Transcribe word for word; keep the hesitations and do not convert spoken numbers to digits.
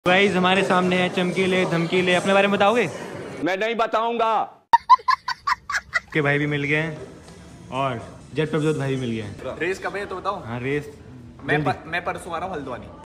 Guys हमारे सामने है चमकीले धमकीले, अपने बारे में बताओगे? मैं नहीं बताऊंगा। के भाई भी मिल गए हैं और जेट प्रभजोत भाई भी मिल गए हैं। रेस कब है तो बताओ। हाँ रेस मैं प, मैं परसों आ रहा हूँ हल्द्वानी।